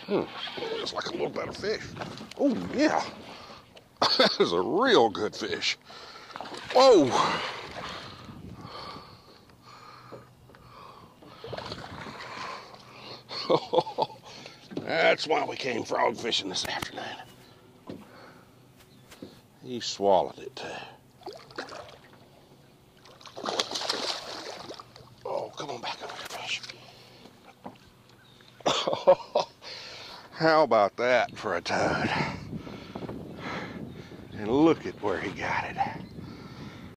It's like a little better fish. Oh, yeah. That is a real good fish. Whoa. That's why we came frog fishing this afternoon. He swallowed it too. Oh, come on back over here, fish. How about that for a toad? And look at where he got it.